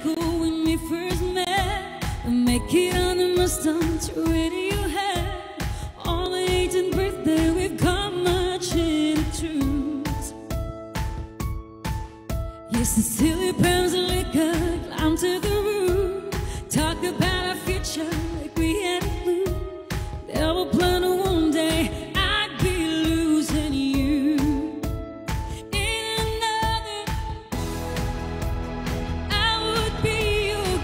cool when we first met. We make it on the Mustang to Radiohead. On the 18th birthday, we've got much in the truth. Yes, the silly pounds of liquor climb to the roof. Talk about our future like we had a clue. Never planned on one day I'd be losing you. In another, I would be your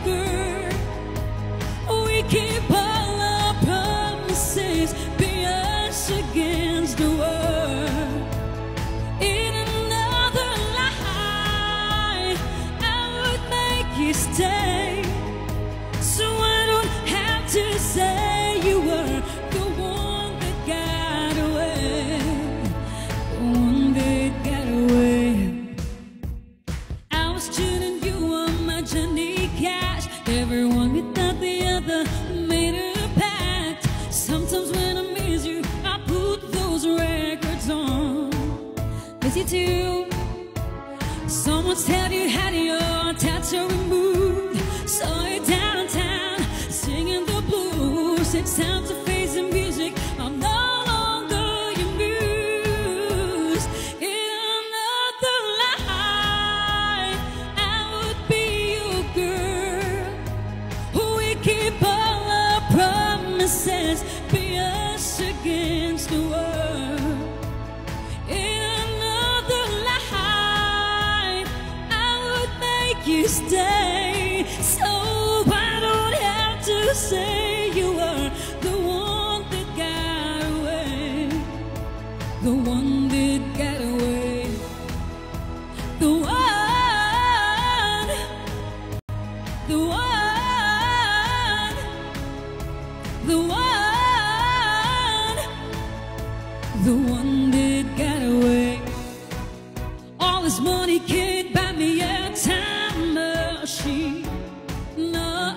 girl. We keep all our promises, be us against the world. In another life, I would make you stay, so I don't have to say you were the one that got away, the one that got away. I was cheating you on my Johnny Cash. Everyone without the other made a pact. Sometimes when I miss you, I put those records on. Miss you too. Someone said you had your tattoo removed. Saw you downtown singing the blues. It's time to face the music. I'm no longer your muse. In another life, I would be your girl. We keep all our promises, be us against the world. In another life, I would make you stay, so I don't have to say you were the one that got away, the one that got away, the one, the one, the one, the one that got away. All this money can't buy me a time machine. No,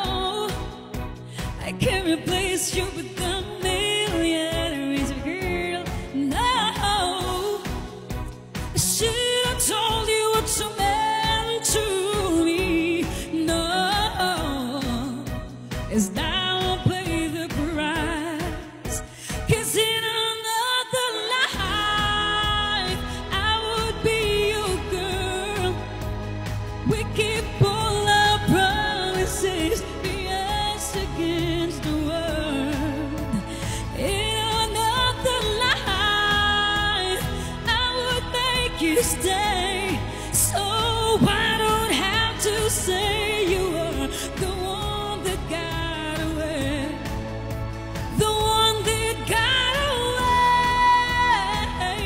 I can't replace you with a million reasons, girl. No, I should have told you what you meant to me. No, it's now I'll pay the price. 'Cause in another life, I would be your girl. We keep all our promises, be us against the world. In another life, I would make you stay, so I don't have to say you were the one that got away, the one that got away.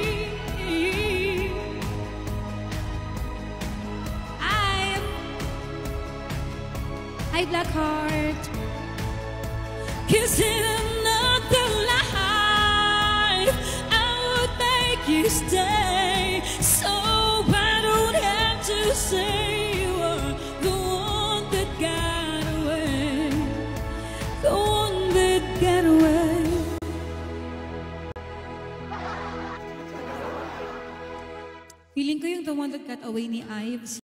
Hi, Blackheart. 'Cause in another life, I would make you stay, so I don't have to say you were the one that got away, the one that got away. Feeling ko yung the one that got away ni Ives.